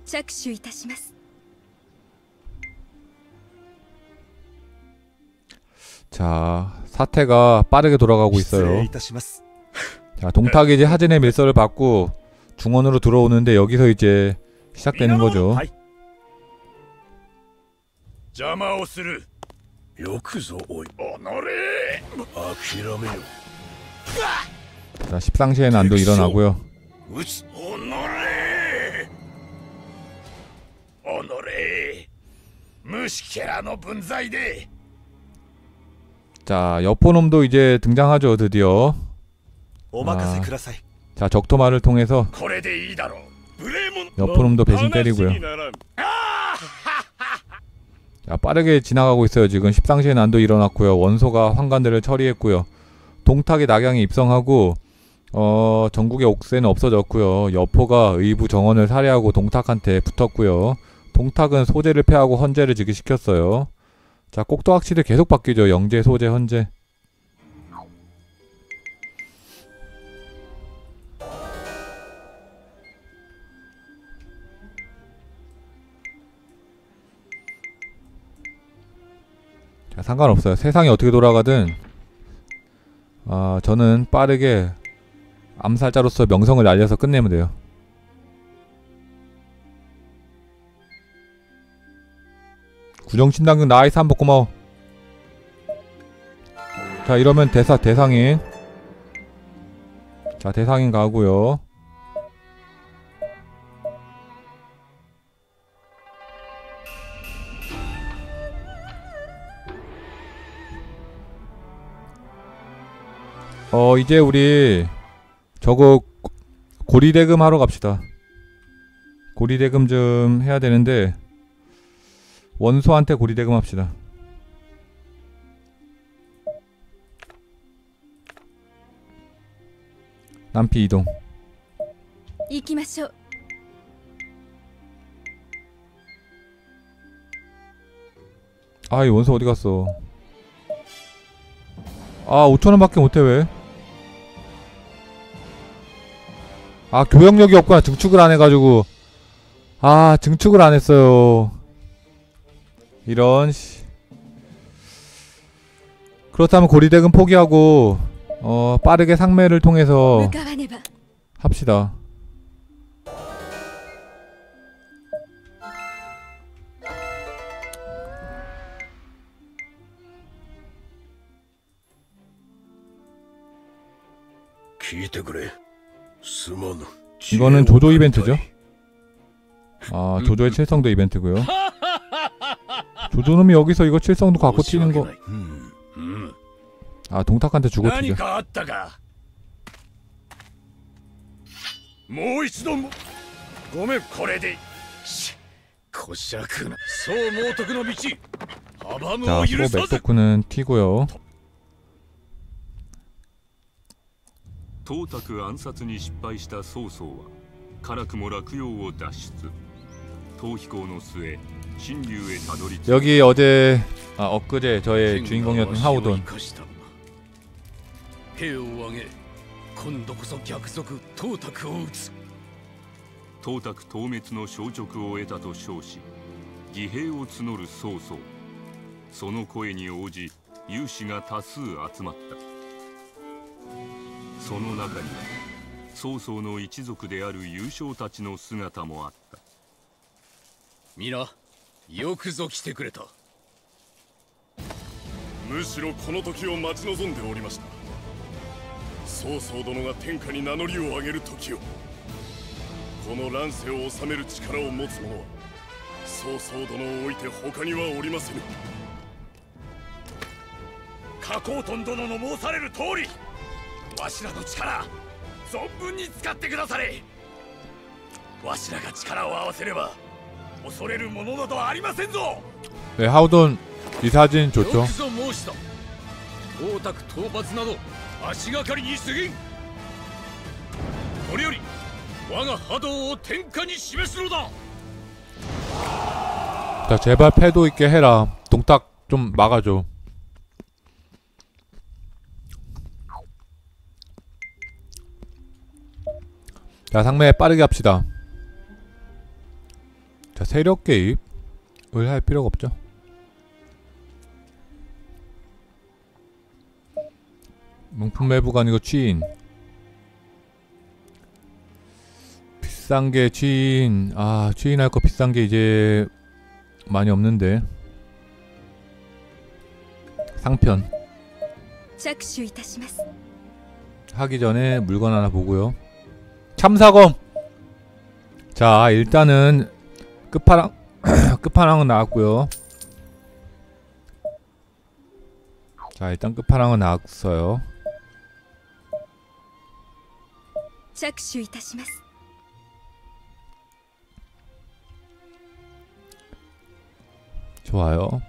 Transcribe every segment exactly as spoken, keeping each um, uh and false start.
자, 사태가 빠르게 돌아가고 있어요. 자, 동탁이 이제 하진의 밀서를 받고 중원으로 들어오는데 여기서 이제 시작되는 거죠. 자, 십상시의 난도 일어나고요. 자, 여포놈도 이제 등장하죠. 드디어. 아, 자, 적토마를 통해서 여포놈도 배신 때리고요. 자, 빠르게 지나가고 있어요. 지금 십상시의 난도 일어났고요. 원소가 환관들을 처리했고요. 동탁의 낙양이 입성하고 어 전국의 옥새는 없어졌고요. 여포가 의부 정원을 살해하고 동탁한테 붙었고요. 동탁은 소재를 패하고 헌재를 즉위시켰어요. 자, 꼭두각시들 계속 바뀌죠. 영재, 소재, 헌재. 자, 상관없어요. 세상이 어떻게 돌아가든 아, 저는 빠르게 암살자로서 명성을 날려서 끝내면 돼요. 구정신당군 나이스 한번 고마워. 자, 이러면 대사 대상인. 자, 대상인 가고요. 어 이제 우리 저거 고리대금 하러 갑시다. 고리대금 좀 해야 되는데 원소한테 고리대금 합시다. 남피 이동. 아, 이 원소 어디 갔어? 아, 오천원밖에 못해. 왜? 아, 교역력이 없구나. 증축을 안 해가지고. 아, 증축을 안 했어요. 이런 씨. 그렇다면 고리대금 포기하고 어 빠르게 상매를 통해서 합시다. 이거는 조조 이벤트죠. 아, 조조의 칠성도 이벤트고요. 조조놈이 여기서 이거 칠성도 갖고 튀는 거. 아, 동탁한테 주고 튀죠. 자, 소 맥도쿠는 튀고요. 董卓暗殺に失敗した曹操は辛くも洛陽を脱出。逃避行の末新竜へたどり着く。 여기 어제 아 엊그제 저의 주인공이었던 하우돈. 兵を挙げ今度こそ逆賊董卓を討つ。 董卓討滅の消息を得たと称し義兵を募る曹操。その声に応じ勇士が多数集まった。その中には曹操の一族である勇将たちの姿もあった。 皆よくぞ来てくれた。 むしろこの時を待ち望んでおりました。曹操殿が天下に名乗りを上げる時を。この乱世を治める力を持つ者は曹操殿を置いて他にはおりませぬ。加工トン殿の申される通り、わしらの力存分に使ってくだされ。わしらが力を合わせれば恐れるものなどありませんぞ。 네, 하우돈 이 사진 좋죠. 董卓討伐など足がかりに過ぎん。これより我が波動を天下に示すのだ。 자, 제발 패도 있게 해라. 동탁 좀 막아줘. 자, 상매 빠르게 합시다. 자, 세력 개입을 할 필요가 없죠. 명품 매부가 아니고 취인. 비싼 게 취인. 아, 취인 할 거 비싼 게 이제 많이 없는데. 상편. 하기 전에 물건 하나 보고요. 참사검. 자, 일단은 끝판왕 끝판왕은 나왔고요. 자, 일단 끝판왕은 나왔어요. 좋아요.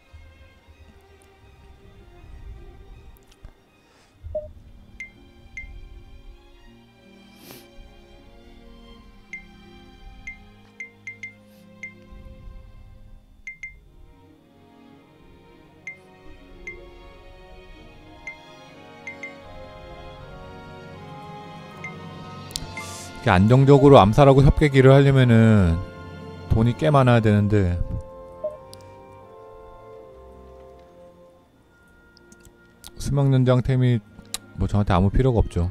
이렇게 안정적으로 암살하고 협객기를 하려면은 돈이 꽤 많아야 되는데 수명연장템이 뭐 저한테 아무 필요가 없죠.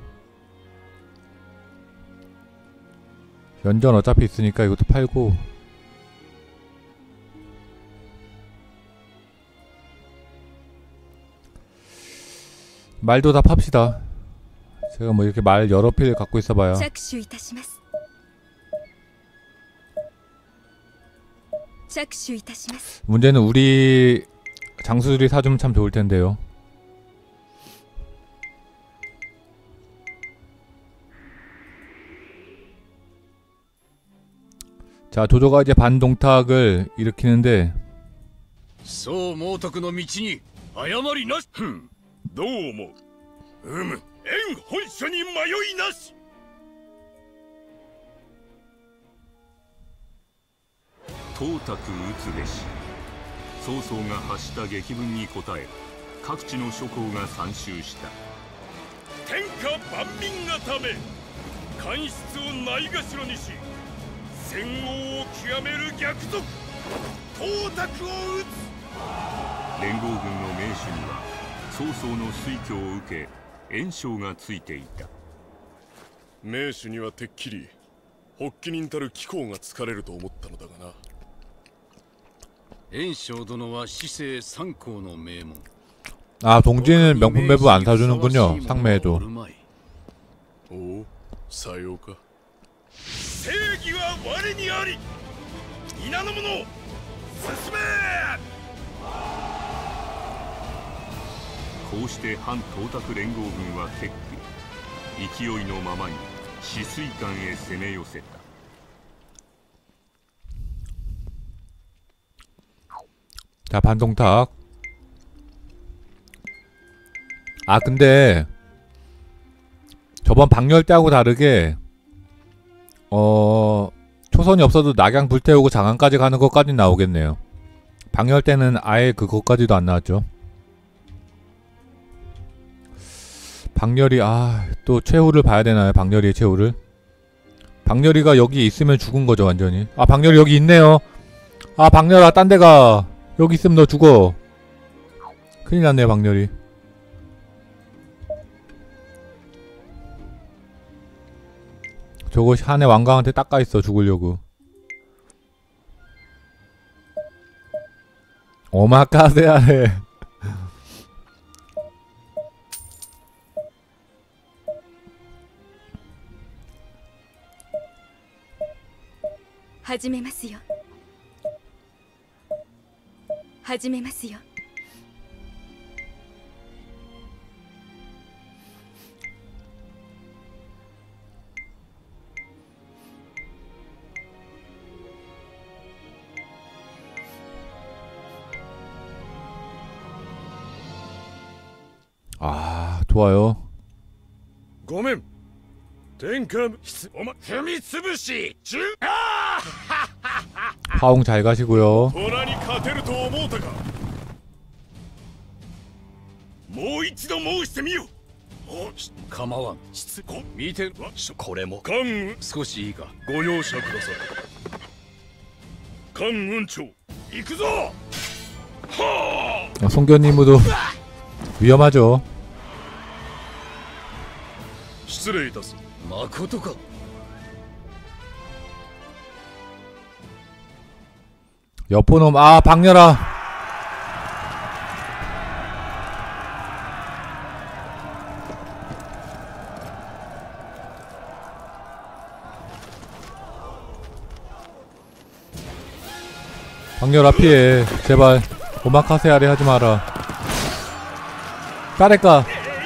연전 어차피 있으니까 이것도 팔고. 말도 다 팝시다. 제가 뭐 이렇게 말 여러 필 갖고 있어봐요. 문제는 우리 장수들이 사주면 참 좋을 텐데요. 자, 조조가 이제 반동탁을 일으키는데. そう猛徳の道に誤りなし。 どう思う？うむ、縁本書に迷いなし。 董卓討つべし。曹操が発した檄文に応え、各地の諸侯が参集した。 天下万民がため、官室をないがしろにし、戦王を極める逆賊、董卓を討つ。 連合軍の名手には曹操の推挙を受け袁紹がついていた。 名手にはてっきり発起人たる貴公が疲れると思ったのだがな。 袁紹殿は至正三公の名門。 아, 동지는 명품 매부 안 사주는군요. 상매해도. 오, 사요가. 正義は我にあり。皆の者、進め。 こうして反董卓連合軍は結句、勢いのままに止水館へ攻め寄せた。 자, 반동탁. 아, 근데 저번 박렬 때하고 다르게 어... 초선이 없어도 낙양 불태우고 장안까지 가는 것까지 나오겠네요. 박렬 때는 아예 그것까지도 안 나왔죠. 박렬이, 아, 또 최후를 봐야 되나요? 박렬이의 최후를? 박렬이가 여기 있으면 죽은 거죠, 완전히. 아, 박렬이 여기 있네요. 아, 박렬아, 딴 데 가. 여기 있으면 너 죽어. 큰일 났네요, 박렬이. 저거 한해 왕강한테 닦아있어, 죽으려고. 오마카세하네. 하지메마스요. 하지메마스요. 아, 좋아요. ごめん。天下おま踏みつぶし中。 화홍 잘 가시고요. 虎に勝てると思うたか。もう一度申してみよ。 構わん。見てこれも。 関羽、 少しいいか。 ご容赦ください。 艦運長行くぞ。 어, 송견님도 위험하죠. 失礼いたす。 まことか。 여포놈 아 박렬아. 박렬아 피해 제발. 오마카세아리 하지 마라. 까레까.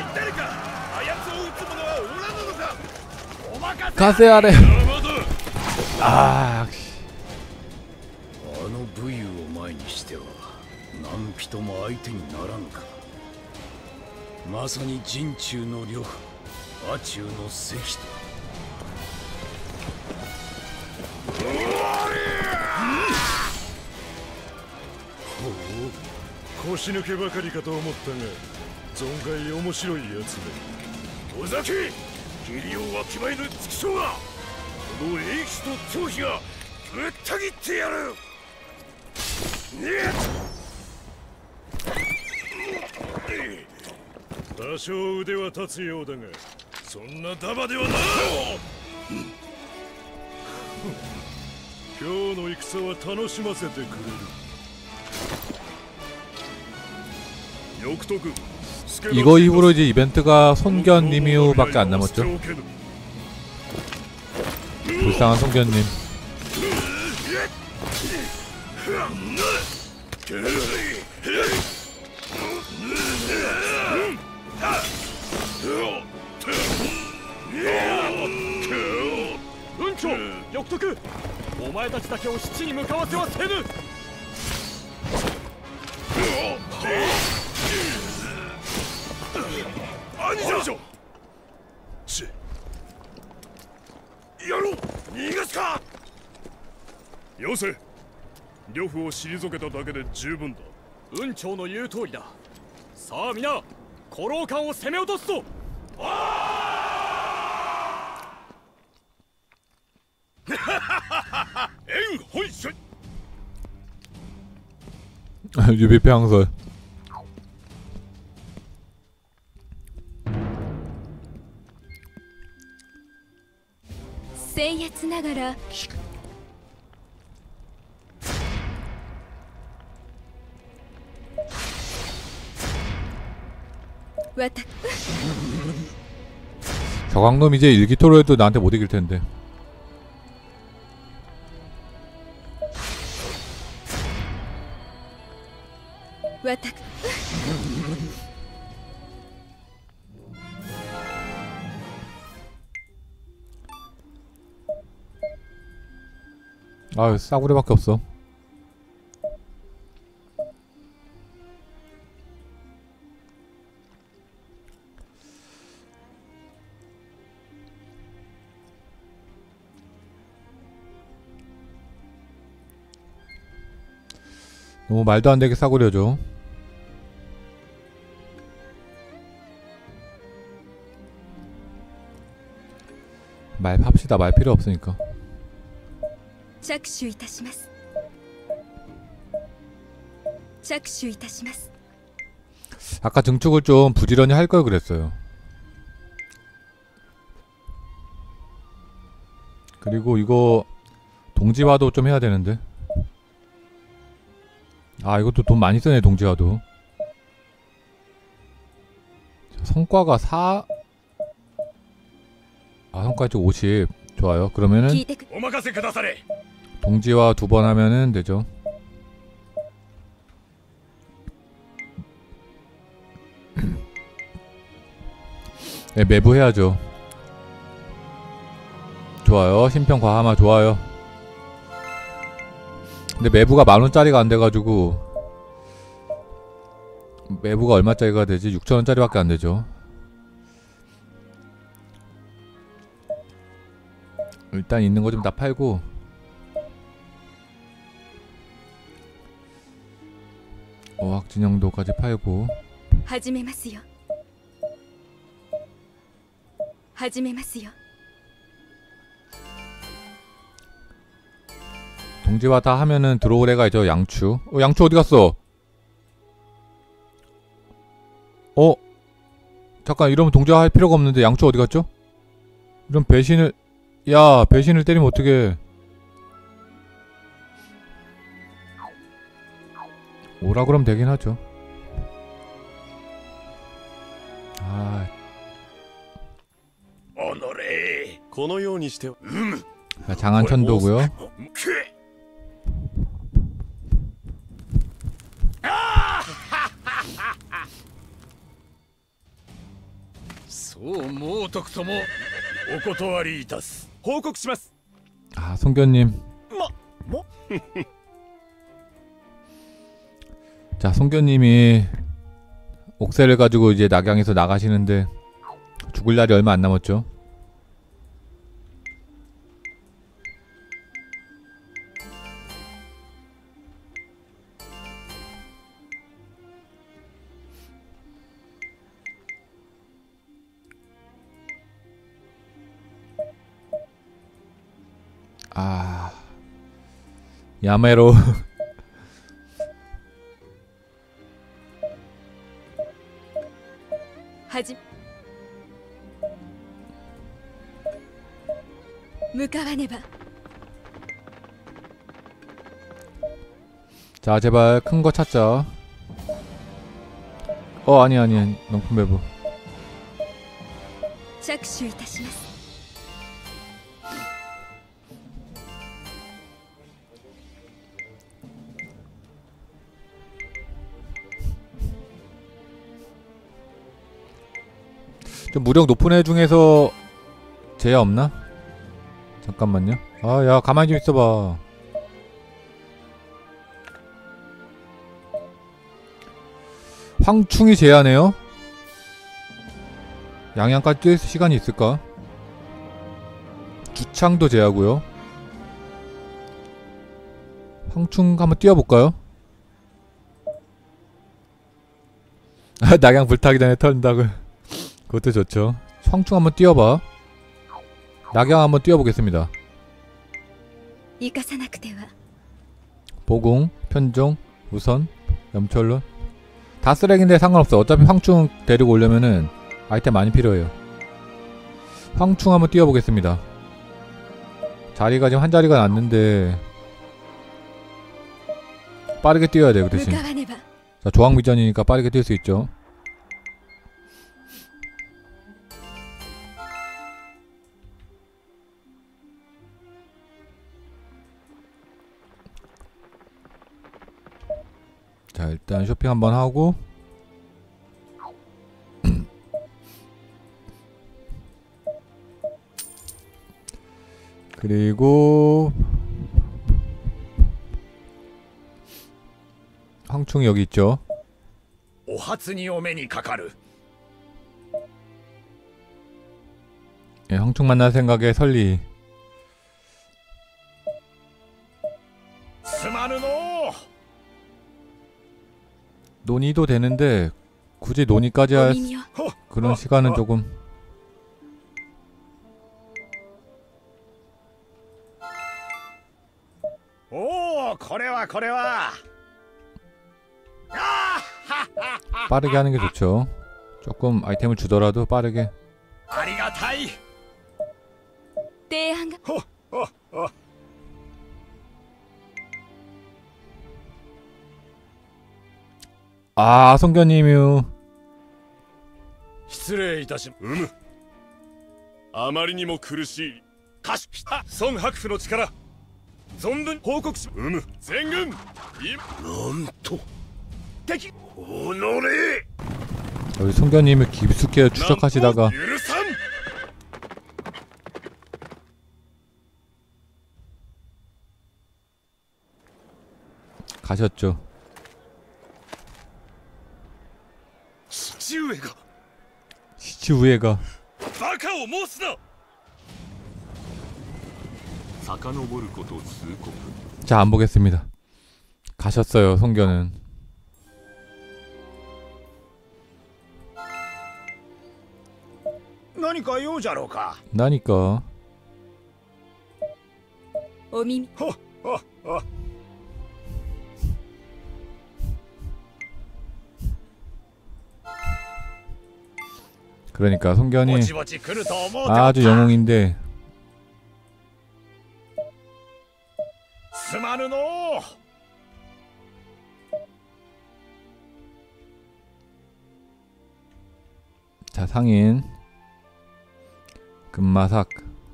카세아레. 아. あの武勇を前にしては何人も相手にならぬか。まさに陣中の呂布、阿中の関と。 ほう、腰抜けばかりかと思ったが存外面白いやつだ。尾崎、義理をわきまえぬ畜生が、この英気と張飛がぶった切ってやる。多少腕は立つようだが、そんなダバではない。今日の戦は楽しませてくれる。역독 이거 이후로 이제 이벤트가 손견 리뮤밖에 안 남았죠. 불쌍한 손견님. 은초, 역독! お前たちだけを七に向かわせはせぬ。 아니죠. 치. 야로, 니가스카. 요새, 呂布を退けただけで十分だ。 雲長の言う通りだ。さあ皆、古老館を攻め落とすぞ。 援本所。 유비패 항설. 僭越ながらわた 저광놈 이제 일기토로 해도 나한테 못 이길 텐데. わた 아유 싸구려밖에 없어. 너무 말도 안 되게 싸구려죠. 말 팝시다. 말 필요 없으니까. 着手いたします。着手いたします。 아까 증축을 좀 부지런히 할 걸 그랬어요. 그리고 이거 동지화도 좀 해야 되는데. 아 이것도 돈 많이 쓰네 동지화도. 성과가 사... 아 성과가 오십. 좋아요. 그러면은 동지화 두 번 하면은 되죠. 네, 매부 해야죠. 좋아요. 신평 과하마 좋아요. 근데 매부가 만원짜리가 안돼가지고 매부가 얼마짜리가 되지? 육천원짜리밖에 안되죠. 일단 있는 거 좀 다 팔고 어학 진영도까지 팔고 始めますよ。始めますよ。 동지화 다 하면은 들어올 애가 있죠. 양추. 어, 양추 어디 갔어? 어? 잠깐 이러면 동지화 할 필요가 없는데 양추 어디 갔죠? 이런 배신을 야 배신을 때리면 어떡해. 오라 그러면 되긴 하죠. 아, このようにしては 자, 장안천도고요. そう猛徳ともお断りいたす。報告します。 아, 송견님. ま、も 자, 송견님이 옥새를 가지고 이제 낙양에서 나가시는데 죽을 날이 얼마 안 남았죠. 아, 야메로. 하지. 向かわねば. 자, 제발 큰 거 찾자. 어, 아니 아니 명품 배부. 着手いたします. 좀 무력 높은 애 중에서 제야 없나? 잠깐만요. 아, 야, 가만히 좀 있어봐. 황충이 제야네요? 양양까지 뛸 시간이 있을까? 주창도 제야고요. 황충 한번 뛰어볼까요? 낙양 불타기 전에 턴다고. 그것도 좋죠. 황충 한번 뛰어봐. 낙양 한번 뛰어보겠습니다. 生かさなくては. 보궁, 편종, 우선, 염철론 다 쓰레기인데 상관없어. 어차피 황충 데리고 오려면은 아이템 많이 필요해요. 황충 한번 뛰어보겠습니다. 자리가 지금 한 자리가 났는데 빠르게 뛰어야 돼요. 그 대신. 向かわねば. 자, 조항미전이니까 빠르게 뛸 수 있죠. 자, 일단 쇼핑 한번 하고 그리고 황충이 여기 있죠. お初にお目にかかる。 예, 황충 만날 생각에 설리. すまぬのう。 논의도 되는데 굳이 논의까지 할 お耳を. 그런 시간은 조금. おお、これはこれは。 빠르게 하는 게 좋죠. 조금 아이템을 주더라도 빠르게. ありがたい。 提案が. 아, 송견님이요. 失礼いたし。 うむ。あまりにも苦しい。かし、孫白府の力。存分報告し。うむ。全軍。い。なんと。敵。おのれ。 여기 송견님을 깊숙이 추적하시다가 許さん。 가셨죠. 父上が。 시치우에가 バカを申すな。 遡ること数刻. 자, 안 보겠습니다. 가셨어요, 송견은. 何か用じゃろうか。 나니까. お耳. ほっほっあ 그러니까 송견이 ぼちぼち来ると思うておった 아주 영웅인데 すまぬのう 자 상인 금마삭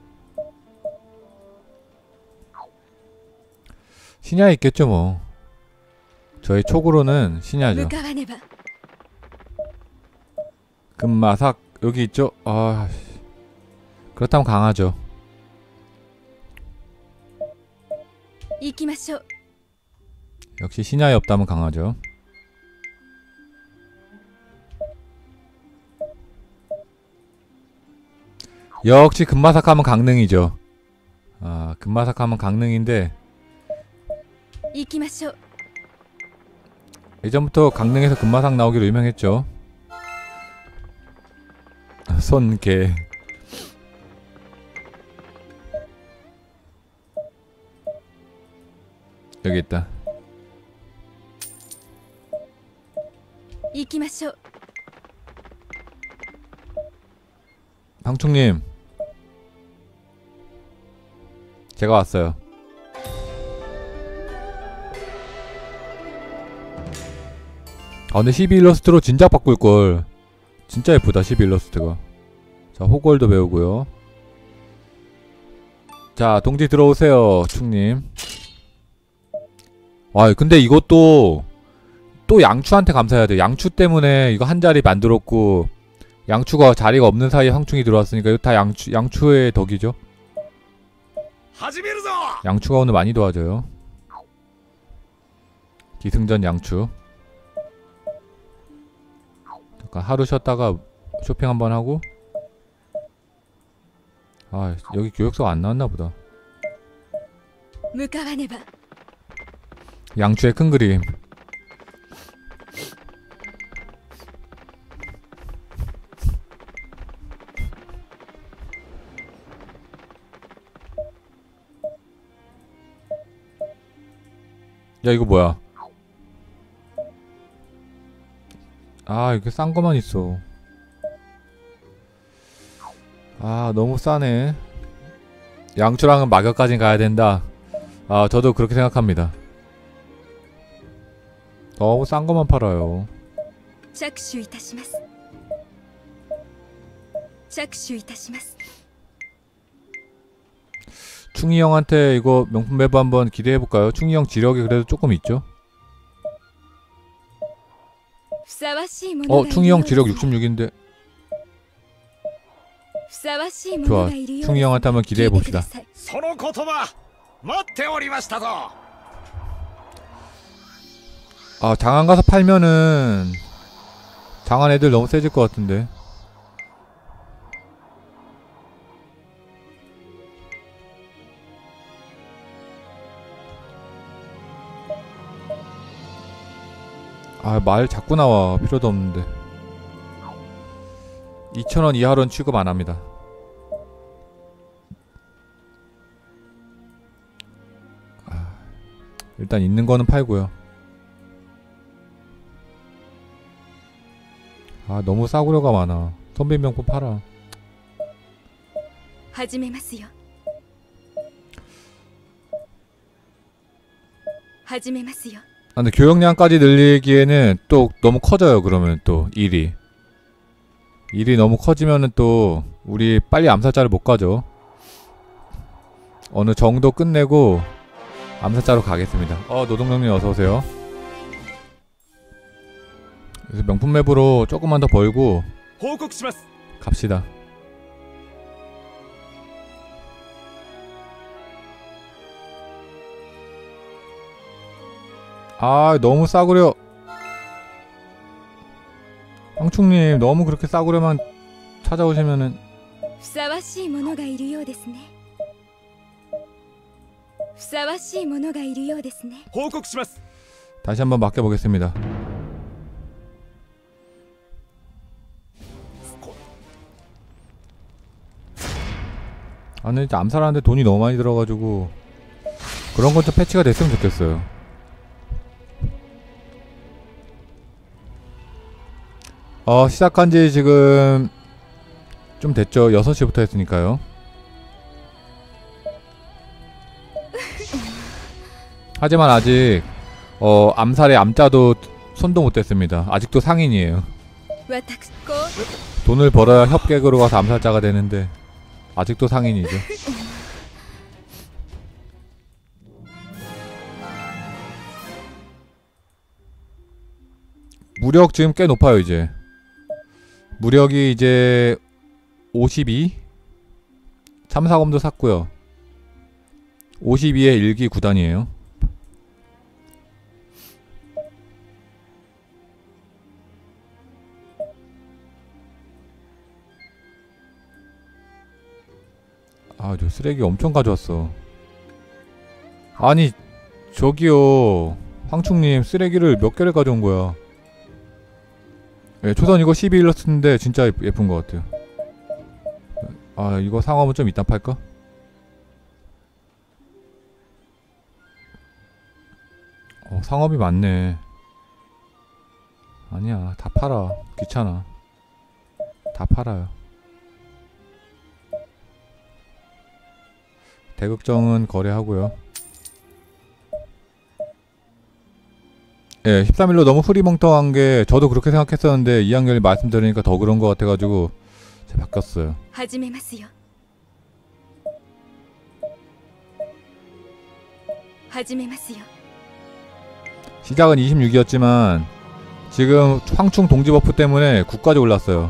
신야 있겠죠 뭐. 저희 촉으로는 신야죠. 向かわねば 금마삭 여기 있죠. 아 그렇다면 강하죠. 行きましょう 역시 신야에 없다면 강하죠. 역시 금마삭 하면 강능이죠. 아 금마삭 하면 강능인데 行きましょう 예전부터 강릉에서 금마삭 나오기로 유명했죠. 손개 여기 있다. 行きましょう 황충님 제가 왔어요. 아 근데 십이 일러스트로 진작 바꿀걸. 진짜 예쁘다 십이 일러스트가. 자 호걸도 배우고요. 자 동지 들어오세요 충님. 와 근데 이것도 또 양추한테 감사해야 돼. 양추 때문에 이거 한 자리 만들었고 양추가 자리가 없는 사이에 황충이 들어왔으니까 이거 다 양추, 양추의 덕이죠. 始めるぞ 양추가 오늘 많이 도와줘요. 기승전 양추. 잠깐 하루 쉬었다가 쇼핑 한번 하고. 아 여기 교육서가 안 나왔나 보다. 向かわねば 양추의 큰 그림. 야 이거 뭐야? 아 이렇게 싼 거만 있어. 아 너무 싸네. 양추랑은 막역까지 가야 된다. 아 저도 그렇게 생각합니다. 너무 싼 거만 팔아요. 着手いたします着手いたします 충이 형한테 이거 명품 매부 한번 기대해볼까요? 충이 형 지력이 그래도 조금 있죠? ふさわしいもの 어 がいる 충이 よ 형 うです 지력 육십육인데 ふさわしいもの 좋아 がいるようです 충이 형한테 한번 聞いてく 기대해봅시다. ださいその言葉待っておりましたぞ 아 장안 가서 팔면은 장안 애들 너무 세질 것 같은데. 아 말 자꾸 나와. 필요도 없는데. 이천 원 이하로는 취급 안합니다. 아, 일단 있는 거는 팔고요. 아 너무 싸구려가 많아. 선배 명품 팔아. 始めますよ始めますよ 아, 근데 교역량까지 늘리기에는 또 너무 커져요. 그러면 또 일이 일이 너무 커지면은 또 우리 빨리 암살자를 못 가죠. 어느 정도 끝내고 암살자로 가겠습니다. 어 노동력님 어서오세요. 그래서 명품 맵으로 조금만 더 벌고 報告します 갑시다. 아 너무 싸구려. 황충님 너무 그렇게 싸구려만 찾아오시면은 ふさわしいものがいるようですねふさわしいものがいるようですね報告します 다시 한번 맡겨보겠습니다. 아 근데 진짜 암살하는데 돈이 너무 많이 들어가지고 그런 건 좀 패치가 됐으면 좋겠어요. 어, 시작한지 지금 좀 됐죠. 여섯 시부터 했으니까요. 하지만 아직 어, 암살의 암자도 손도 못 댔습니다. 아직도 상인이에요. 私こ 돈을 벌어야 협객으로 가서 암살자가 되는데 아직도 상인이죠. 무력 지금 꽤 높아요. 이제 무력이 이제 오십이? 참사검도 샀고요. 오십이에 일기 구 단이에요. 아, 저 쓰레기 엄청 가져왔어. 아니, 저기요. 황충님, 쓰레기를 몇 개를 가져온 거야. 예, 초선 이거 십이 일러 쓰는데 진짜 예쁘, 예쁜 것 같아요. 아, 이거 상어면 좀 이따 팔까? 어, 상업이 많네. 아니야, 다 팔아. 귀찮아. 다 팔아요. 대극정은 거래하고요. 예, 십삼 일로 너무 흐리멍텅한 게 저도 그렇게 생각했었는데 이한결이 말씀드리니까 더 그런 것 같아가지고 제가 바뀌었어요. 始めますよ始めますよ 시작은 이십육이었지만 지금 황충 동지 버프 때문에 구까지 올랐어요.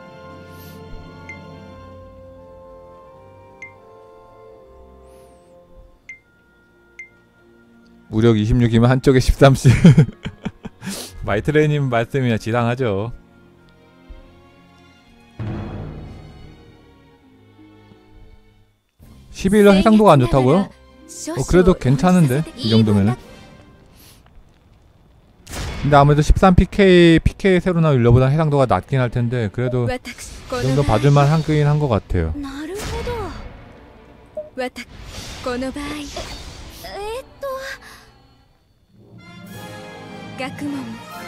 무력 이십육이면 한쪽에 십삼씩. 마이트레님 말씀이야 지당하죠. 십이 일로 해상도가 안 좋다고요? 어, 그래도 괜찮은데 이 정도면은. 근데 아무래도 십삼 피케이 피케이 새로 나온 율러보다 해상도가 낮긴 할 텐데 그래도 私 이 정도 봐줄만 한긴 한 것 같아요. なるほど私この場合えーっと学問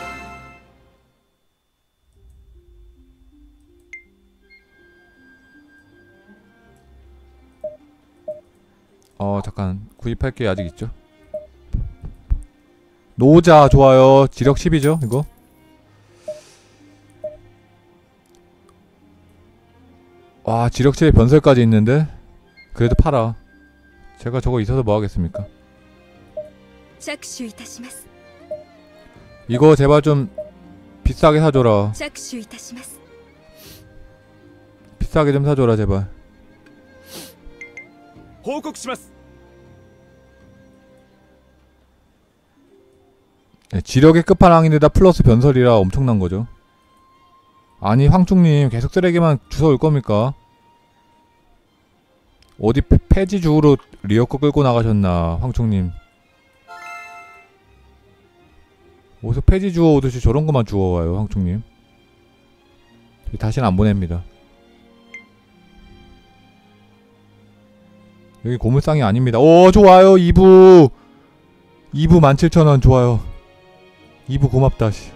어 잠깐 구입할 게 아직 있죠. 노자 좋아요. 지력 십이죠 이거. 와 지력 칠에 변설까지 있는데 그래도 팔아. 제가 저거 있어서 뭐 하겠습니까. 着手いたします 이거 제발 좀 비싸게 사줘라. 着手いたします 비싸게 좀 사줘라 제발. 報告します。 네, 지력의 끝판왕인데다 플러스 변설이라 엄청난 거죠. 아니 황충님 계속 쓰레기만 주워올 겁니까? 어디 폐- 폐지 주우러 리어커 끌고 나가셨나 황충님. 어디서 폐지 주워오듯이 저런 것만 주워와요 황충님. 다시는 안 보냅니다. 여기 고물상이 아닙니다. 오 좋아요 이 부 이 부 만 칠천 원 좋아요. 이 부 고맙다 씨.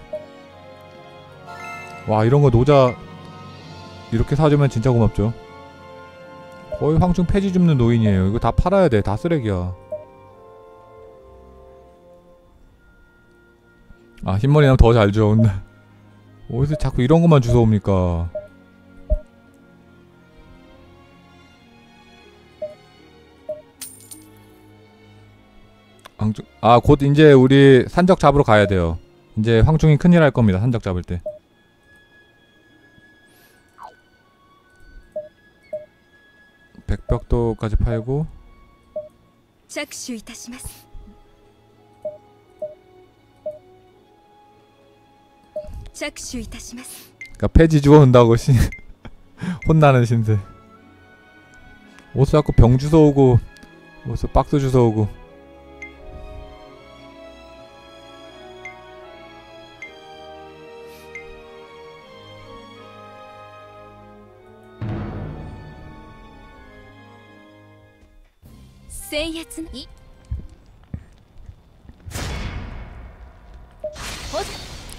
와 이런거 노자 이렇게 사주면 진짜 고맙죠. 거의 황충 폐지 줍는 노인이에요. 이거 다 팔아야 돼. 다 쓰레기야. 아 흰머리 나면 더 잘 주워온다. 어디서 자꾸 이런 것만 주워옵니까. 황충 아 곧 이제 우리 산적 잡으러 가야 돼요. 이제 황충이 큰일 할 겁니다. 산적 잡을 때. 백벽도까지 팔고 着手いたします 着手いたします 그니까 폐지 주워온다고 신 혼나는 신세. 어디서 자꾸 병 주워오고 어디서 박스 주워오고.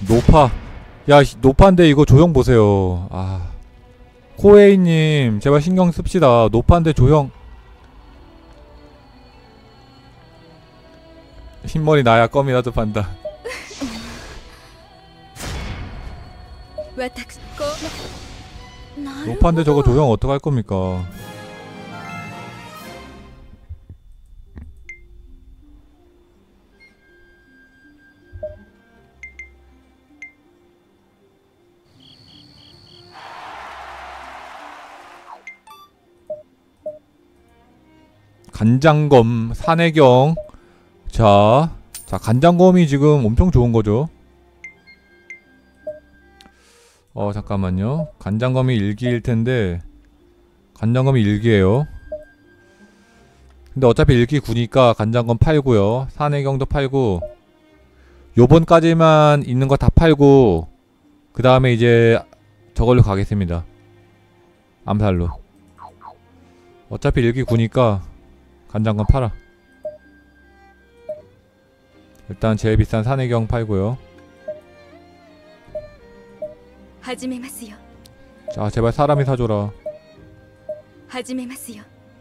노파. 야, 씨, 노파인데 이거 조형 보세요. 아. 코에이님, 제발 신경 씁시다. 노파인데 조형. 흰머리 나야 껌이라도 판다. 私こなるほど 노파인데 저거 조형 어떡할 겁니까? 간장검, 산해경. 자, 자 간장검이 지금 엄청 좋은 거죠. 어 잠깐만요. 간장검이 일기일 텐데 간장검이 일기예요. 근데 어차피 일기 구니까 간장검 팔고요. 산해경도 팔고 요번까지만 있는 거 다 팔고 그 다음에 이제 저걸로 가겠습니다. 암살로. 어차피 일기 구니까 간장검 팔아. 일단 제일 비싼 산해경 팔고요. 始めますよ 자 제발 사람이 사줘라. 始めますよ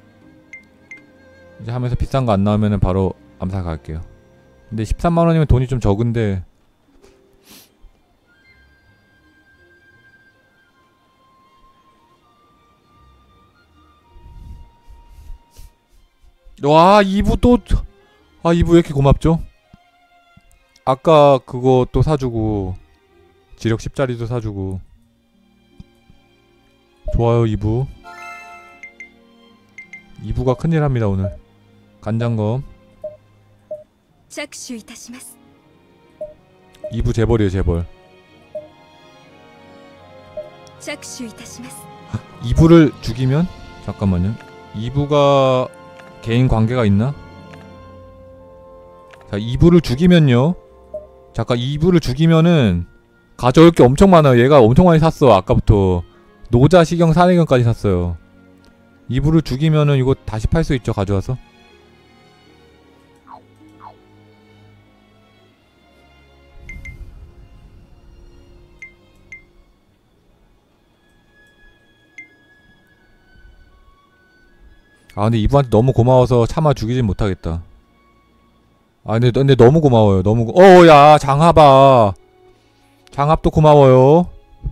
이제 하면서 비싼 거 안 나오면은 바로 암살 갈게요. 근데 십삼만 원이면 돈이 좀 적은데 와 이 부 또 아 이 부 왜 이렇게 고맙죠? 아까 그거 또 사주고 지력 십짜리도 사주고 좋아요 이 부. 이 부가 큰일합니다 오늘. 간장검 着手いたします 이 부 재벌이에요 재벌. 着手いたします 이 부를 죽이면? 잠깐만요. 이 부가 개인 관계가 있나? 자 이 부를 죽이면요. 잠깐 이 부를 죽이면은 가져올 게 엄청 많아요. 얘가 엄청 많이 샀어. 아까부터 노자, 시경, 산해경까지 샀어요. 이 부를 죽이면은 이거 다시 팔 수 있죠. 가져와서. 아 근데 이부한테 너무 고마워서 차마 죽이진 못하겠다. 아 근데, 근데 너무 고마워요. 너무 고... 어야 장합아. 장합도 고마워요.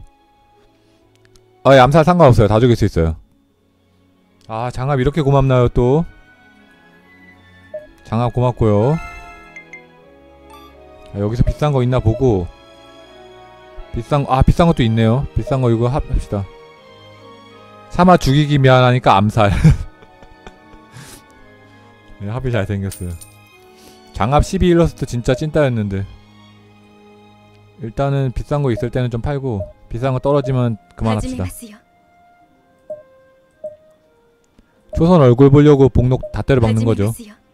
아 암살 상관없어요. 다 죽일 수 있어요. 아 장합 이렇게 고맙나요 또. 장합 고맙고요. 아, 여기서 비싼 거 있나 보고. 비싼 아 비싼 것도 있네요. 비싼 거 이거 합, 합시다. 차마 죽이기 미안하니까 암살. 네, 합이 잘 생겼어요. 장합 십이 일러스트 진짜 찐따였는데. 일단은 비싼 거 있을 때는 좀 팔고 비싼 거 떨어지면 始め 그만합시다. ますよ 초선 얼굴 보려고 복록 다 때려 박는 始め 거죠. ますよ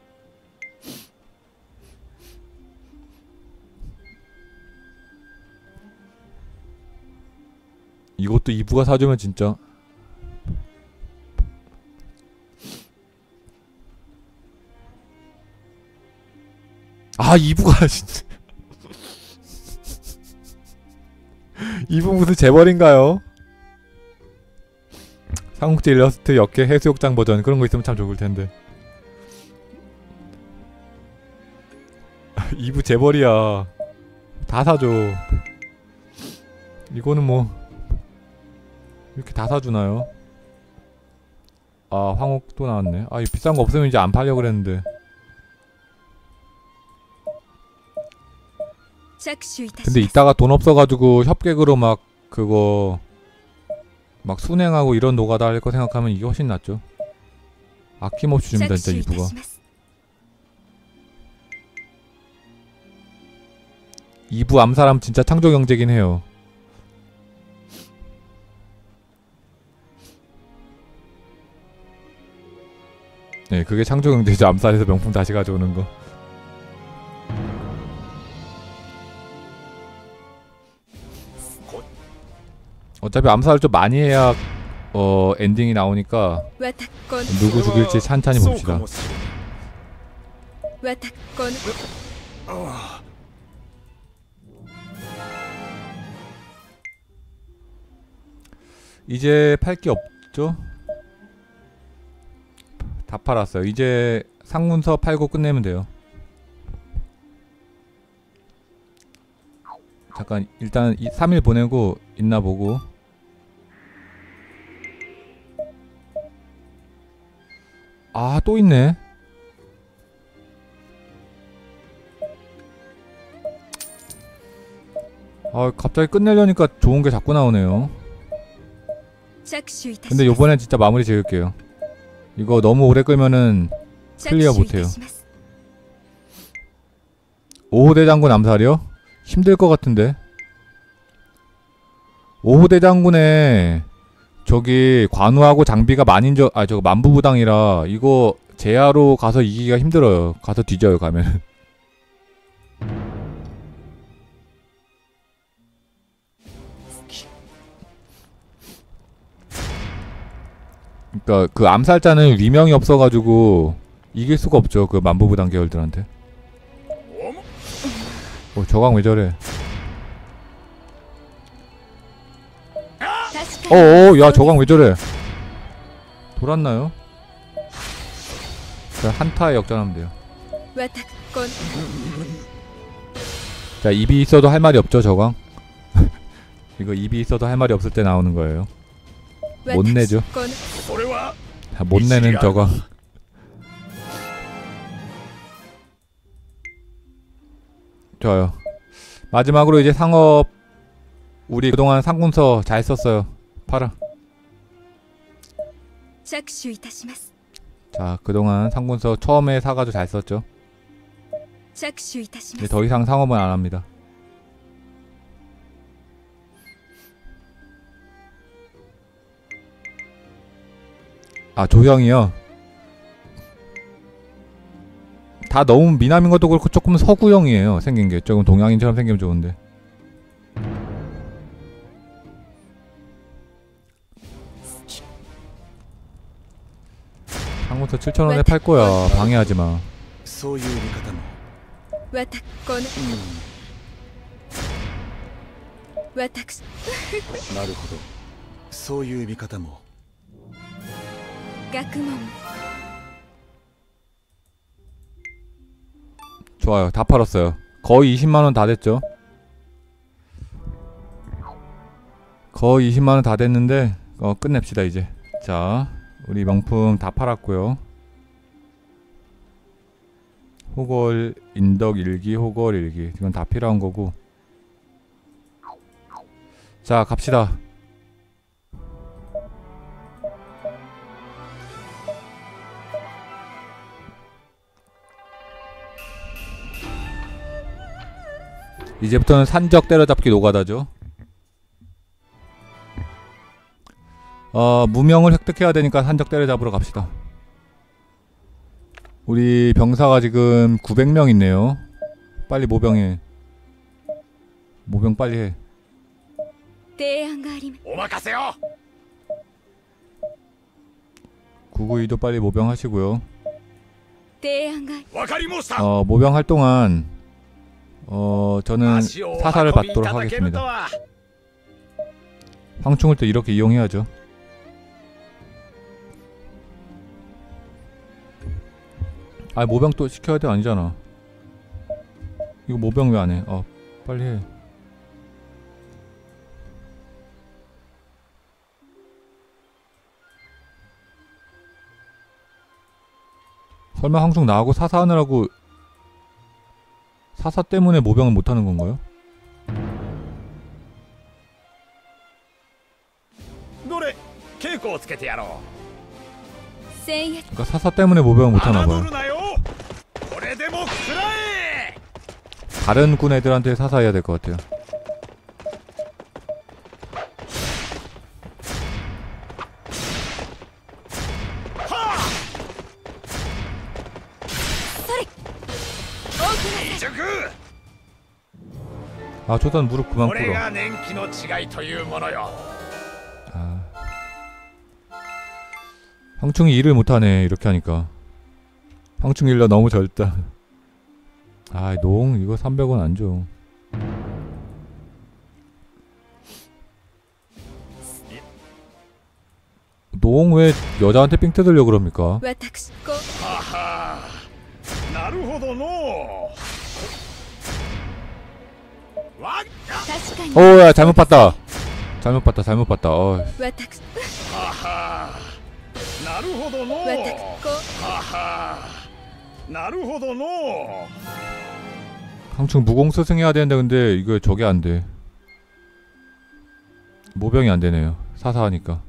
이것도 이 부가 사주면 진짜. 아 이 부가 진짜. 이 부 무슨 재벌인가요? 삼국지 일러스트 역계 해수욕장 버전 그런 거 있으면 참 좋을 텐데. 이 부 재벌이야. 다 사줘. 이거는 뭐 이렇게 다 사주나요? 아 황옥 또 나왔네. 아 이 비싼 거 없으면 이제 안 팔려고 그랬는데. 着手いたし 근데 ます 이따가 돈 없어가지고 협객으로 막 그거 막 순행하고 이런 노가다 할 거 생각하면 이게 훨씬 낫죠. 아낌없이 줍니다 着 진짜 手いた 이부가. します 이부 암사람 진짜 창조경제긴 해요. 네 그게 창조경제죠. 암살에서 명품 다시 가져오는 거. 어차피 암살을 좀 많이 해야 어 엔딩이 나오니까 わたこの 누구 죽일지 찬찬히 そう 봅시다. かもしれないわたこの 이제 팔 게 없죠? 다 팔았어요. 이제 상문서 팔고 끝내면 돼요. 잠깐 일단 이 삼 일 보내고 있나 보고. 아, 또 있네. 아, 갑자기 끝내려니까 좋은 게 자꾸 나오네요. 근데 요번엔 진짜 마무리 지을게요. 이거 너무 오래 끌면은 클리어 못해요. 오호대 장군 암살이요? 힘들 것 같은데. 오호대 장군에 저기 관우하고 장비가 만인저 아 저거 만부부당이라 이거 제야로 가서 이기기가 힘들어요. 가서 뒤져요 가면. 그니까 그 암살자는 위명이 없어가지고 이길 수가 없죠. 그 만부부당 계열들한테. 어, 저강 왜 저래? 어어, 야, 저강 왜 저래? 돌았나요? 자, 한타에 역전하면 돼요. 자, 입이 있어도 할 말이 없죠, 저강? 이거 입이 있어도 할 말이 없을 때 나오는 거예요. 못 내죠. 자, 못 내는 저강. 좋아요. 마지막으로 이제 상업. 우리 그동안 상군서 잘 썼어요. 팔아. 자, 그동안 상군서 처음에 사가지고 잘 썼죠. 이제 더 이상 상업은 안 합니다. 아, 조형이요? 다 너무 미남인 것도 그렇고 조금 서구형이에요. 생긴 게 조금 동양인처럼 생기면 좋은데. 상무서 칠천 원에 팔 거야. 방해하지 마. 좋아요. 다 팔았어요. 거의 이십만 원 다 됐죠. 거의 이십만 원 다 됐는데 어, 끝냅시다 이제. 자, 우리 명품 다 팔았고요. 호걸 인덕일기, 호걸일기 이건 다 필요한 거고. 자, 갑시다. 이제부터는 산적 때려잡기 노가다죠. 어, 무명을 획득해야 되니까 산적 때려잡으러 갑시다. 우리 병사가 지금 구백 명 있네요. 빨리 모병해. 모병 빨리 해. 구구이도 빨리 모병 하시고요. 어, 모병 할 동안 어, 저는 사사를 받도록 하겠습니다. 황충을 또 이렇게 이용해야죠. 아, 모병 또 시켜야 돼? 아니잖아. 이거 모병 왜 안 해? 어, 빨리 해. 설마 황충 나하고 사사하느라고 사사 때문에 모병을 못하는 건가요? 그러니까 사사 때문에 모병을 못하나봐요. 다른 군 애들한테 사사해야 될 것 같아요. 아, 조선 무릎 그만 꿇어. 아, 황충이 일을 못하네 이렇게 하니까. 황충 일러 너무 젊다. 아, 농 이거 삼백 원 안 줘. 노홍 왜 여자한테 삥 뜯으려고 그럽니까? 私こははなるほどのわ確かに 어야 잘못 봤다. 잘못 봤다. 잘못 봤다. 어. 私ははなるほどの私こははなるほどの 항충 무공 스승해야 되는데 근데 이거 저게 안 돼. 모병이 안 되네요. 사사하니까.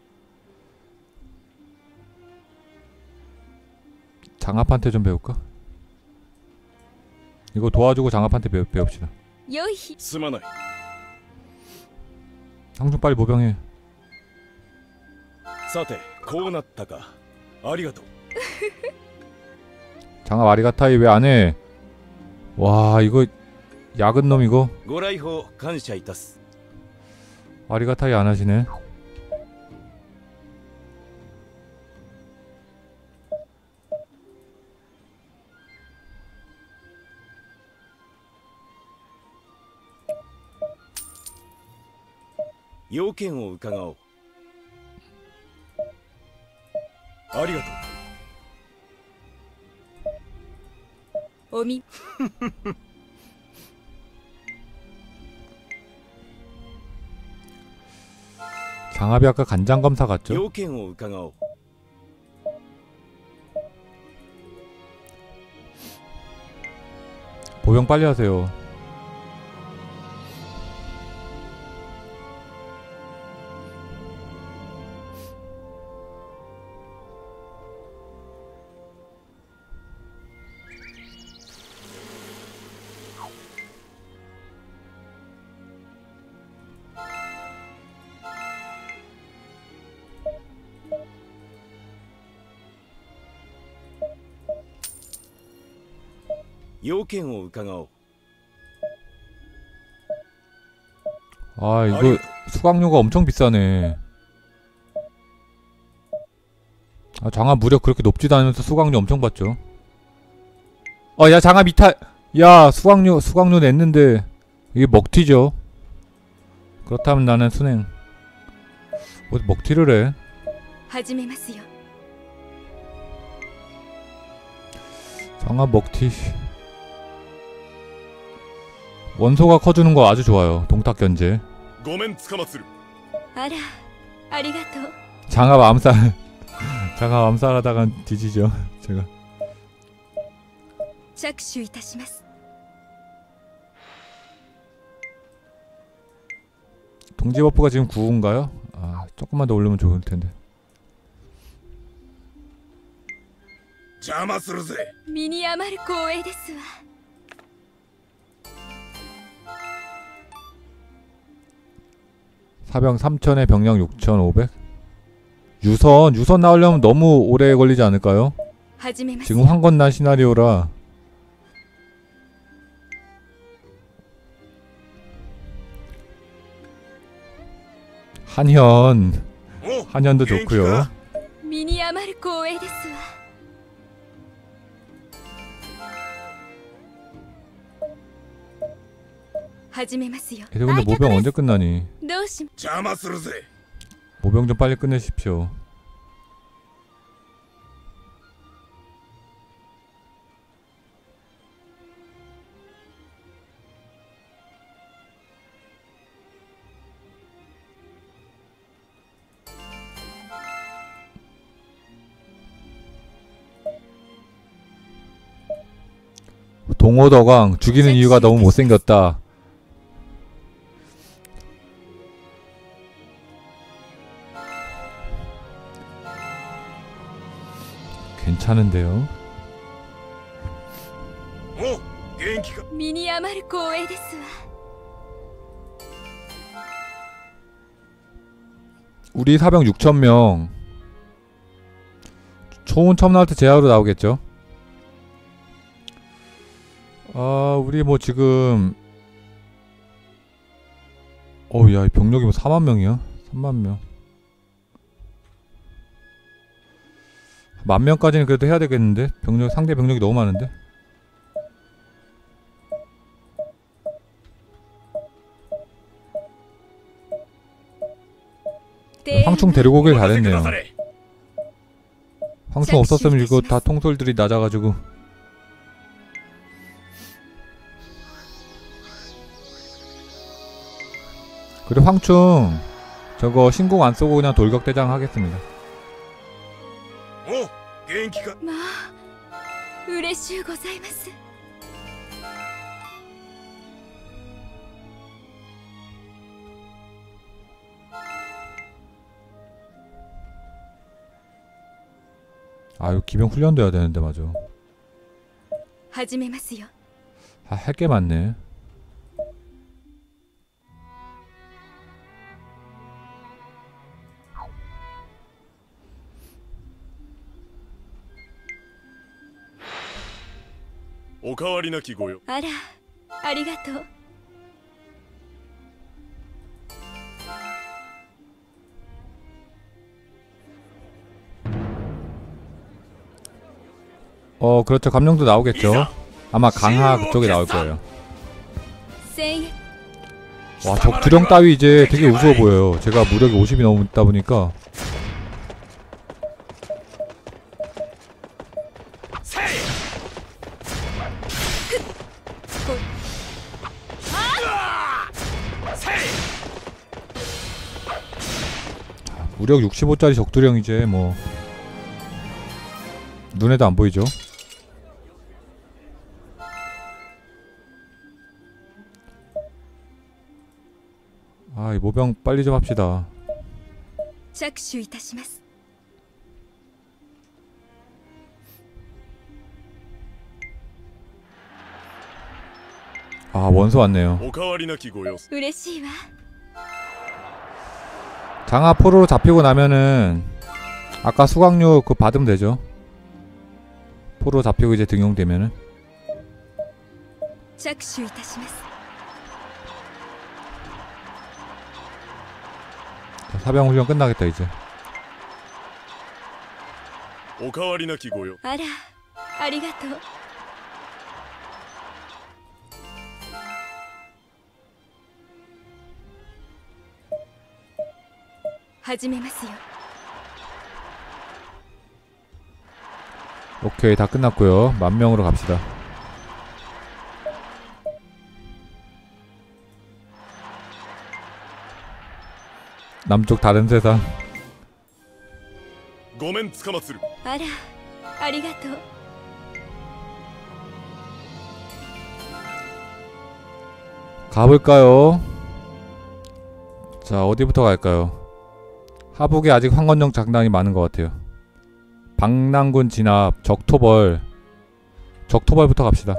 장합한테 좀 배울까? 이거 도와주고 장합한테 배우, 배웁시다. 良い日すまない 항충 빨리 모병해. さてこうなったかありがとう 장합 아리가타이 왜 안 해? 와 이거 야근 놈 이거 ご来訪感謝いたす 아리가타이 안 하시네. 要件を伺おうありがとうおみ 장합이 아까 간장 검사 갔죠? 要件を伺おう 보병 빨리 하세요. 要件を伺おう 아 이거 수강료가 엄청 비싸네. 아 장합 무력 그렇게 높지도 않으면서 수강료 엄청 받죠. 어 야 장합 이탈. 야 수강료 수강료 냈는데 이게 먹튀죠. 그렇다면 나는 순행. 어디 먹튀를 해? 始めますよ 장합 먹튀. 원소가 커주는 거 아주 좋아요. 동탁 견제. ごめんつかまつるあらありがとう 장합 암살. 장합 암살하다가 뒤지죠. 제가. 着手いたします 동지 버프가 지금 구인가요? 아 조금만 더 올리면 좋을 텐데. 邪魔するぜ身に余る光栄ですわ 사병 삼천에 병력 육천오백? 유선, 유선 나오려면 너무 오래 걸리지 않을까요? 始めます 지금 황건난 시나리오라. 한현, お 한현도 元気 좋고요. か身に余る光栄ですわ 始めますよ 근데 모병 언제 끝나니? どうし邪魔するぜ 모병 좀 빨리 끝내십시오. 동호더강 죽이는 이유가 너무 못생겼다. 괜찮은데요? お元気か身に余る光栄ですわ 우리 사병 육천 명. 초운 처음 나올 때 제하로 나오겠죠? 아, 우리 뭐 지금 어우 야 병력이 뭐 사만 명이야? 삼만 명. 만 명까지는 그래도 해야 되겠는데? 병력 상대 병력이 너무 많은데? 황충 데리고 오길 お任せく 잘했네요. だされ。 황충 없었으면 이거 다 통솔들이 낮아가지고. 그래 황충 저거 신공 안 쏘고 그냥 돌격대장 하겠습니다. お、元気か。 まあ嬉しゅうございます。 아유 기병 훈련도 해야 되는데 맞아. 始めますよ。 아, 할 게 많네. 오かわりなきご用。 あら、ありがとう。 어 그렇죠. 감룡도 나오겠죠. 아마 강하 그쪽에 나올 거예요. 千円 와 적두령 따위 이제 되게 우스워 보여요. 제가 무력이 오십이 넘다 보니까. 무력 육십오짜리 적두령 이제 뭐 눈에도 안 보이죠. 아, 이 모병 빨리 좀 합시다. 着手いたします。 아, 원소 왔네요. おかわりなきご用。 嬉しいわ。 장하 포로로 잡히고 나면은 아까 수강료 그거 받으면 되죠. 포로 잡히고 이제 등용되면은. 着手いたします。 자, 사병 훈련 끝나겠다 이제. おかわりなきご用。 あら、ありがとう。 始めますよ。 오케이 다 끝났고요. 만 명으로 갑시다. 남쪽 다른 세상. ごめんつかまつる。 あら、ありがとう。 가볼까요? 자 어디부터 갈까요? 하북에 아직 황건적 장단이 많은 것 같아요. 방랑군 진압, 적토벌. 적토벌부터 갑시다.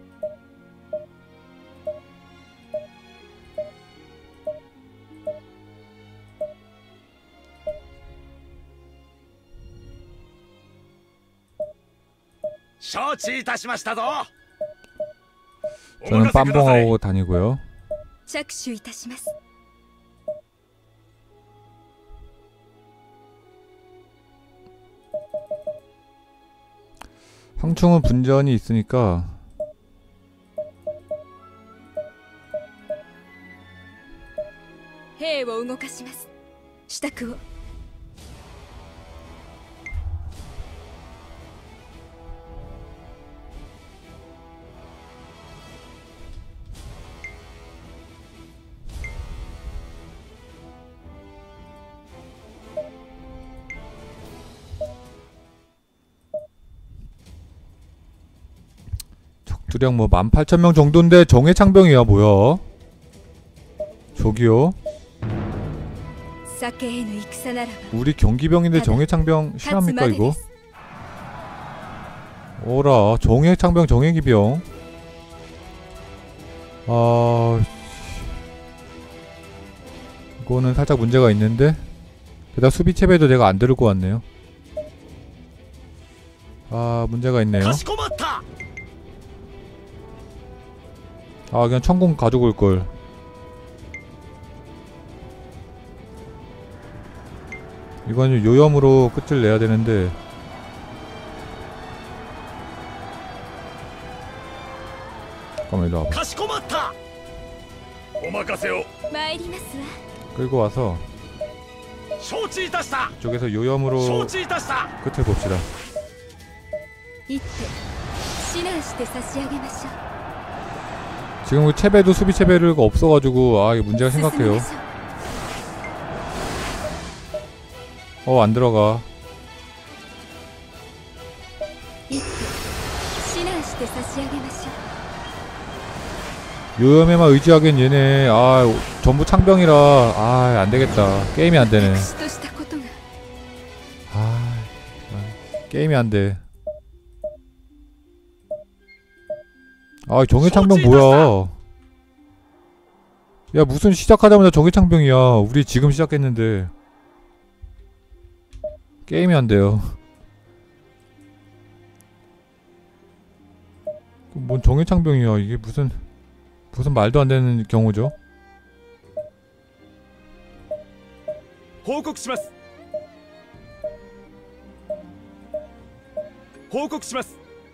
저는 빰봉하고 다니고요. 着手いたします。 황충은 분전이 있으니까 兵を動かします。支度を。 두령 뭐 만 팔천 명 정도인데 정예창병이야 뭐야? 저기요? 酒への戦ならば 우리 경기병인데 정예창병 勝つ 실합니까 まで 이거? です。 어라 정예창병 정예기병. 아 이거는 살짝 문제가 있는데. 게다가 수비 체배도 내가 안 들고 왔네요. 아 문제가 있네요. 아 그냥 천공 가지고 올걸. 이건 요염으로 끝을 내야 되는데. 잠깐만 일로 와봐. お任せを。 参りますわ。 끌고 와서 承知いたした 쪽에서 요염으로 承知いたした 끝을 봅시다. 行って指南して差し上げましょう 지금 그 체배도 수비 체배가 없어가지고 아 이게 문제가 進み 심각해요. ましょう 어 안 들어가. 行って指南して差し上げましょ 요염에만 의지하기엔 얘네 아 전부 창병이라 아 안되겠다. 게임이 う 안되네. 私としたことが 아 게임이 안돼. 아 정예창병 뭐야. 야 무슨 시작하자마자 정예창병이야. 우리 지금 시작했는데 게임이 안돼요. 뭔 정예창병이야. 이게 무슨 무슨 말도 안되는 경우죠. 報告します報告します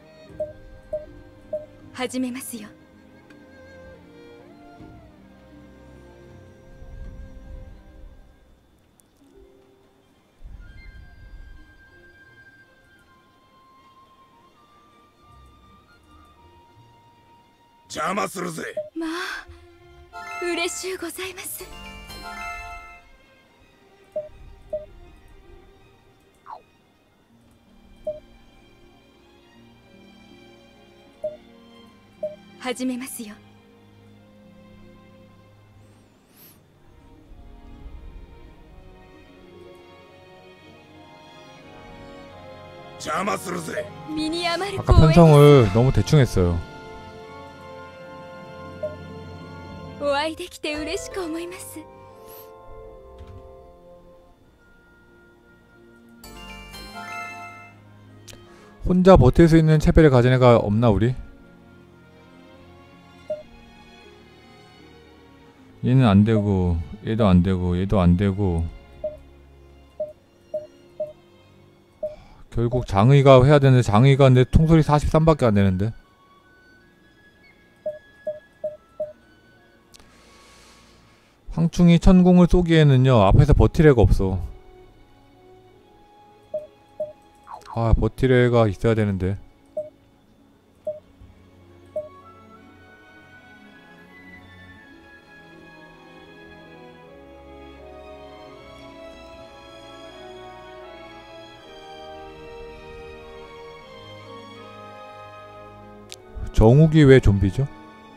始めますよ邪魔するぜ。 まあ嬉しゅうございます 始めますよ邪魔するぜ。 身に余る 아까 光栄 편성을 너무 대충 했어요. お会いできて嬉しく思います 혼자 버틸 수 있는 체배를 가진 애가 없나 우리? 얘는 안되고 얘도 안되고 얘도 안되고 결국 장의가 해야 되는데 장의가 근데 통솔이 사십삼밖에 안되는데 황충이 천궁을 쏘기에는요 앞에서 버틸 애가 없어. 아 버틸 애가 있어야 되는데 정욱이 왜 좀비죠?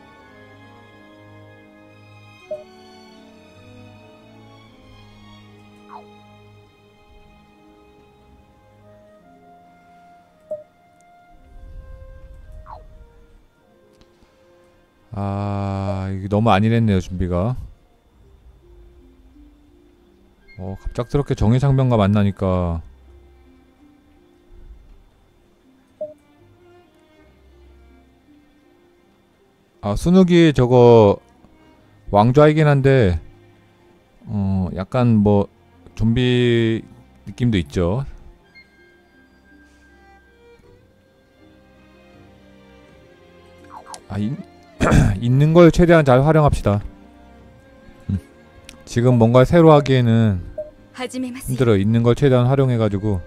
아 이게 너무 안일했네요 준비가. 어 갑작스럽게 정예창병과 만나니까 아 순욱이 저거 왕좌이긴 한데 어 약간 뭐 좀비 느낌도 있죠. 아 이, 있는 걸 최대한 잘 활용합시다. 음. 지금 뭔가 새로 하기에는 始めますよ 힘들어. 있는 걸 최대한 활용해가지고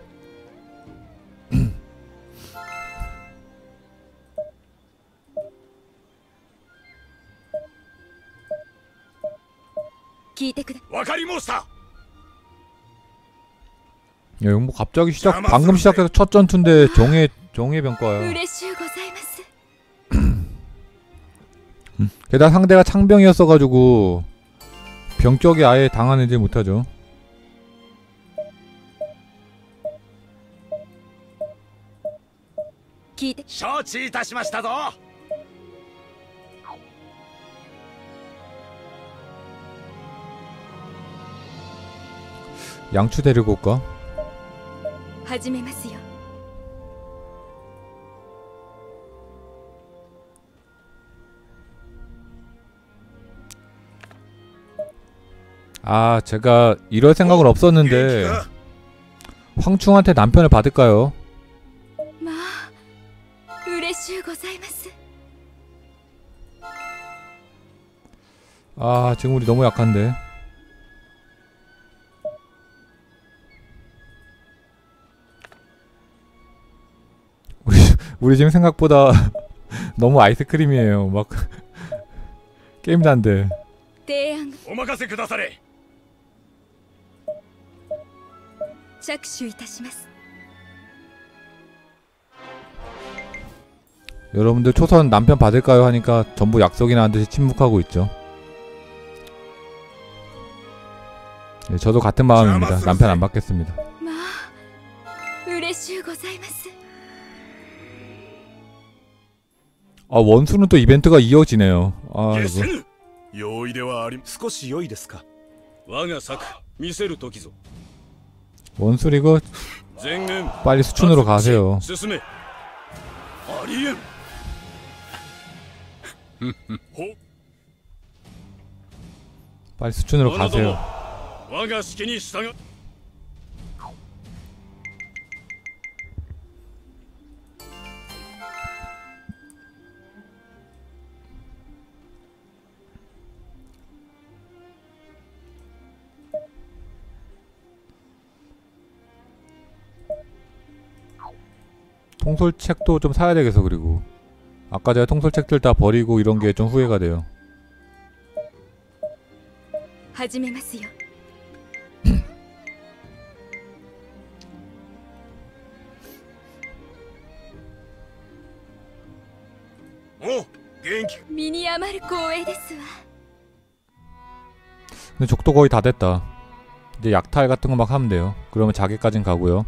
聞いてくだわかり申した。 야 이거 뭐 갑자기 시작 방금 시작해서 첫 전투인데 정예 정예 병과야. 嬉しゅうございます 게다가 상대가 창병이었어가지고 병격에 아예 당하는지 못하죠. 聞いて承知いたしましたぞ 양추 데리고 올까? 始めますよ 아 제가 이럴 생각은 없었는데 황충한테 남편을 받을까요? まあ嬉しゅうございます 아 지금 우리 너무 약한데 우리 지금 생각보다 너무 아이스크림이에요. 막 게임도 안 돼. 提案お任せくだされ。 着手いたします。 여러분들 초선 남편 받을까요? 하니까 전부 약속이나 한 듯이 침묵하고 있죠. 네, 저도 같은 마음입니다. 남편 안 받겠습니다. まあ嬉しゅうございます。 아, 원수는 또 이벤트가 이어지네요. 아, 決せ 이거 ぬ。容易ではあり。少し良いですか。我が策見せる時ぞ。 원수 이거 前言 빨리 수춘으로 가세요. 進め。ありえん。ほ 빨리 수춘으로 者ども 가세요. 我が指揮に従う。 통솔책도 좀 사야 되겠어. 그리고 아까 제가 통솔책들 다 버리고 이런 게 좀 후회가 돼요. 始めますよ。 おう元気。 身に余る光栄ですわ。 근데 적도 거의 다 됐다. 이제 약탈 같은 거 막 하면 돼요. 그러면 자개까진 가고요.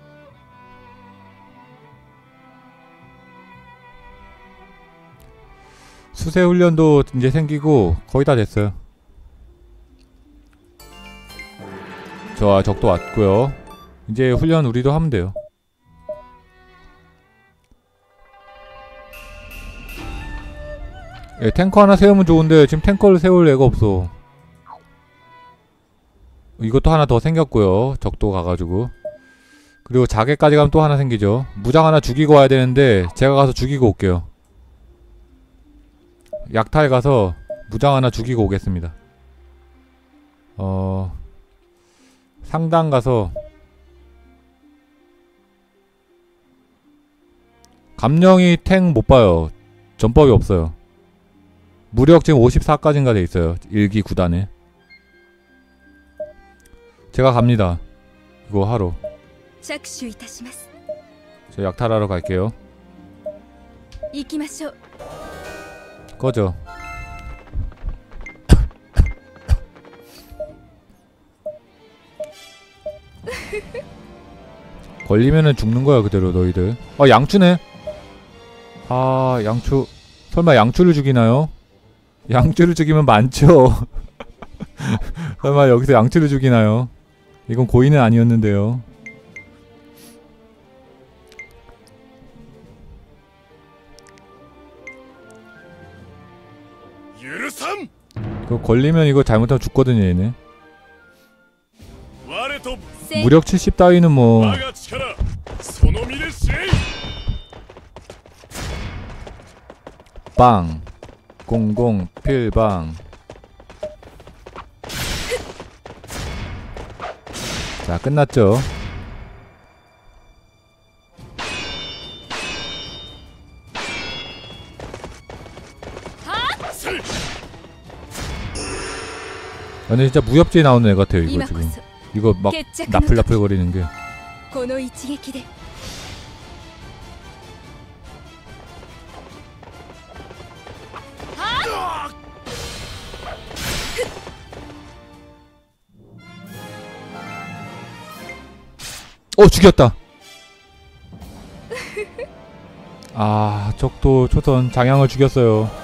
수세 훈련도 이제 생기고 거의 다 됐어요. 좋아, 적도 왔고요. 이제 훈련 우리도 하면 돼요. 예, 탱커 하나 세우면 좋은데 지금 탱커를 세울 애가 없어. 이것도 하나 더 생겼고요. 적도 가가지고. 그리고 자개까지 가면 또 하나 생기죠. 무장 하나 죽이고 와야 되는데 제가 가서 죽이고 올게요. 약탈 가서 무장 하나 죽이고 오겠습니다. 어... 상당 가서 감령이 탱 못봐요. 전법이 없어요. 무력 지금 오십사까지인가 돼있어요. 일기 구단에. 제가 갑니다. 이거 하러. 着手いたします。 저 약탈하러 갈게요. 行きましょう。 꺼져. 걸리면은 죽는 거야 그대로 너희들. 아, 양추네. 아, 양추. 설마 양추를 죽이나요? 양추를 죽이면 많죠. 설마 여기서 양추를 죽이나요? 이건 고의는 아니었는데요. 이거 걸리면 이거 잘못하면 죽거든요 얘네. 무력 칠십 따위는 뭐 빵 공공 필방. 자, 끝났죠. 근데 진짜 무협지에 나오는 애 같아요 이거 지금. 이거 막 나풀나풀 거리는 게. この一撃で 어, 죽였다. 아, 적도 초선 장양을 죽였어요.